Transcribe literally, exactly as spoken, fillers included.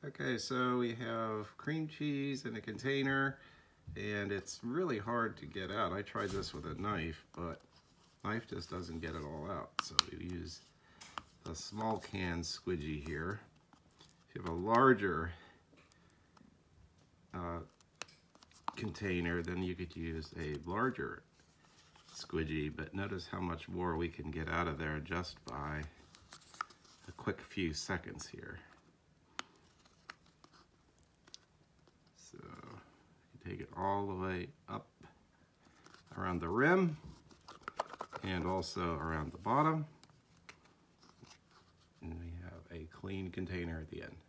Okay, so we have cream cheese in a container, and it's really hard to get out. I tried this with a knife, but knife just doesn't get it all out. So we use the small can squidgy here. If you have a larger uh, container, then you could use a larger squidgy, but notice how much more we can get out of there just by a quick few seconds here. So you take it all the way up around the rim and also around the bottom, and we have a clean container at the end.